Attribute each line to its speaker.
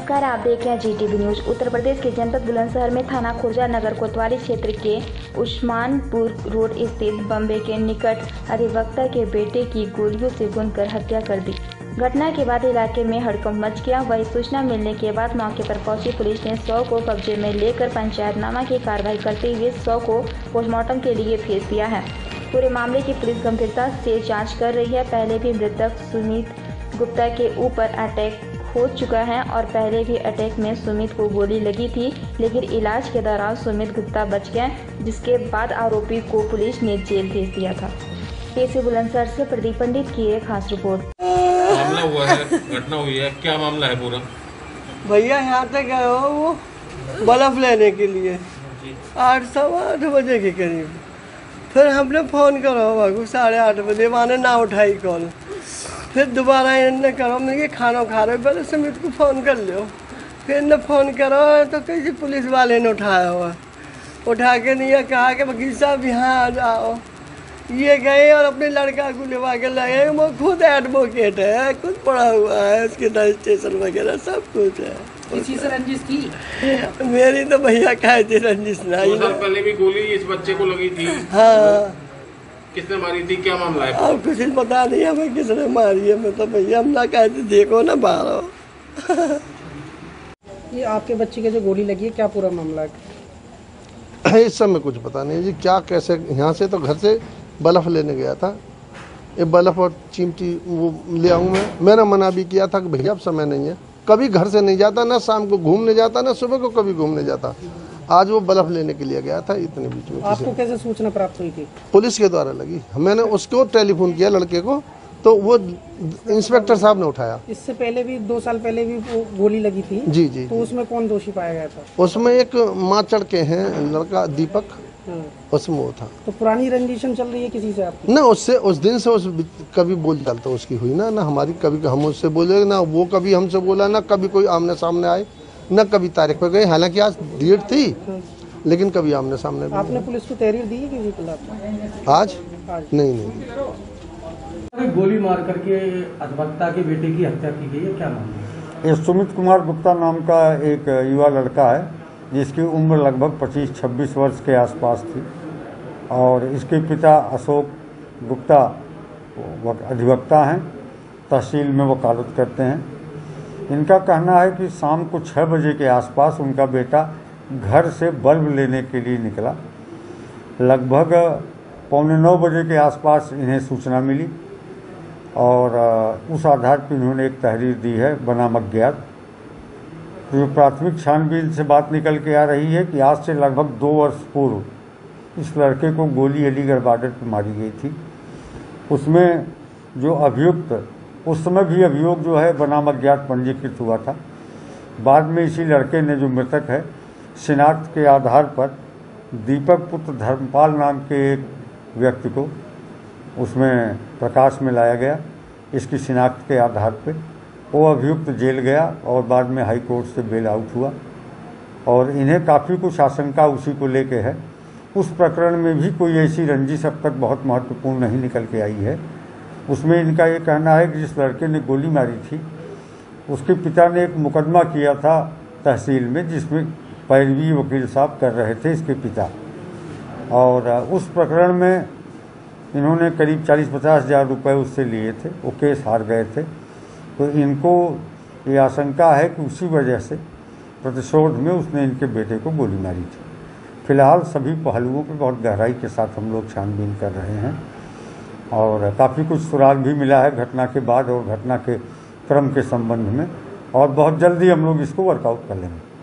Speaker 1: नमस्कार, आप देख रहे हैं जीटीवी न्यूज। उत्तर प्रदेश के जनपद बुलंदशहर में थाना खुर्जा नगर कोतवाली क्षेत्र के उस्मानपुर रोड स्थित बम्बे के निकट अधिवक्ता के बेटे की गोलियों से भूनकर हत्या कर दी। घटना के बाद इलाके में हड़कंप मच गया। वही सूचना मिलने के बाद मौके पर पहुंची पुलिस ने शव को कब्जे में लेकर पंचायतनामा की कार्रवाई करते हुए शव को पोस्टमार्टम के लिए भेज दिया है। पूरे मामले की पुलिस गंभीरता से जाँच कर रही है। पहले भी मृतक सुमित गुप्ता के ऊपर अटैक हो चुका है और पहले भी अटैक में सुमित को गोली लगी थी, लेकिन इलाज के दौरान सुमित गुप्ता बच गए, जिसके बाद आरोपी को पुलिस ने जेल भेज दिया था। पेश बुलंदशहर से प्रदीप पंडित की एक खास रिपोर्ट।
Speaker 2: मामला हुआ है, घटना हुई है, क्या मामला है पूरा?
Speaker 3: भैया यहाँ तक गए हो वो बल्ब लेने के लिए 8:15 बजे के करीब। फिर हमने फ़ोन करो बाबू 8:30 बजे, माने ना उठाई कॉल। फिर दोबारा इन्हें करो, मैंने खाना खा रहे पहले सुमित को फ़ोन कर लो। फिर इन्हें फ़ोन करो तो किसी पुलिस वाले ने उठाया हुआ, उठा के नहीं कहा कि वकील साहब यहाँ आ जाओ। ये गए और अपने लड़का को लेवा के लगे। वो खुद एडवोकेट है, खुद पढ़ा हुआ है, उसके रजिस्ट्रेशन वगैरह सब कुछ है।
Speaker 4: किसी से रंजिश की?
Speaker 3: मेरी तो भैया कहे थे रंजिश नहीं।
Speaker 2: 2 साल पहले भी गोली इस बच्चे को लगी थी।
Speaker 3: हाँ,
Speaker 2: किसने मारी थी, क्या मामला है?
Speaker 3: अब कुछ पता नहीं हमें किसने मारी है। मैं तो भैया हम ना कहते देखो ना बाहर।
Speaker 4: ये आपके बच्चे के जो गोली लगी है, क्या पूरा मामला है?
Speaker 5: इस समय कुछ पता नहीं जी, क्या कैसे। यहाँ से तो घर से बल्ब लेने गया था, ये बल्ब और चिमटी वो ले आऊँ मैंने मना भी किया था कि भैया अब समय नहीं है। कभी घर से नहीं जाता, ना शाम को घूमने जाता, ना सुबह को कभी घूमने जाता। आज वो बल्ब लेने के लिए गया था। इतने बीच में
Speaker 4: आपको कैसे सूचना प्राप्त हुई थी?
Speaker 5: पुलिस के द्वारा लगी। मैंने उसको टेलीफोन किया लड़के को, तो वो इंस्पेक्टर साहब ने उठाया।
Speaker 4: इससे पहले भी 2 साल पहले भी वो गोली लगी थी।
Speaker 5: जी जी।
Speaker 4: तो उसमें कौन दोषी पाया गया था?
Speaker 5: उसमें एक माचड़ के हैं लड़का दीपक, उसमें वो था।
Speaker 4: तो पुरानी रंजिशन चल रही है किसी से आपकी?
Speaker 5: ना उससे उस दिन से कभी बोल चालता उसकी हुई ना हमारी। कभी हम उससे बोले ना, वो कभी हमसे बोला ना, कभी कोई आमने सामने आए ना, कभी तारीख पर गए। हालांकि आज डेट थी, लेकिन कभी आमने सामने भी। आपने
Speaker 4: पुलिस को तहरीर दी है किसी खिलाफ?
Speaker 5: आज नहीं।
Speaker 6: गोली मार करके अधिवक्ता के बेटे की हत्या की गई है, क्या मामला?
Speaker 7: ये सुमित कुमार गुप्ता नाम का एक युवा लड़का है, जिसकी उम्र लगभग 25-26 वर्ष के आसपास थी, और इसके पिता अशोक गुप्ता अधिवक्ता हैं, तहसील में वकालत करते हैं। इनका कहना है कि शाम को 6 बजे के आसपास उनका बेटा घर से बल्ब लेने के लिए निकला। लगभग 8:45 बजे के आसपास इन्हें सूचना मिली और उस आधार पर इन्होंने एक तहरीर दी है बनाम अज्ञात। जो प्राथमिक छानबीन से बात निकल के आ रही है कि आज से लगभग 2 वर्ष पूर्व इस लड़के को गोली अलीगढ़ बॉर्डर पर मारी गई थी। उसमें जो अभियुक्त, उस समय भी अभियोग जो है बनाम अज्ञात पंजीकृत हुआ था। बाद में इसी लड़के ने, जो मृतक है, शिनाख्त के आधार पर दीपक पुत्र धर्मपाल नाम के एक व्यक्ति को उसमें प्रकाश में लाया गया। इसकी शिनाख्त के आधार पर वो अभियुक्त जेल गया और बाद में हाई कोर्ट से बेल आउट हुआ, और इन्हें काफ़ी कुछ आशंका उसी को लेके है। उस प्रकरण में भी कोई ऐसी रंजिश अब तक बहुत महत्वपूर्ण नहीं निकल के आई है। उसमें इनका ये कहना है कि जिस लड़के ने गोली मारी थी, उसके पिता ने एक मुकदमा किया था तहसील में, जिसमें पैरवी वकील साहब कर रहे थे इसके पिता, और उस प्रकरण में इन्होंने करीब 40-50 हज़ार रुपये उससे लिए थे। वो केस हार गए थे। तो इनको ये आशंका है कि उसी वजह से प्रतिशोध में उसने इनके बेटे को गोली मारी थी। फिलहाल सभी पहलुओं पर बहुत गहराई के साथ हम लोग छानबीन कर रहे हैं, और काफ़ी कुछ सुराग भी मिला है घटना के बाद और घटना के क्रम के संबंध में, और बहुत जल्दी हम लोग इसको वर्कआउट कर लेंगे।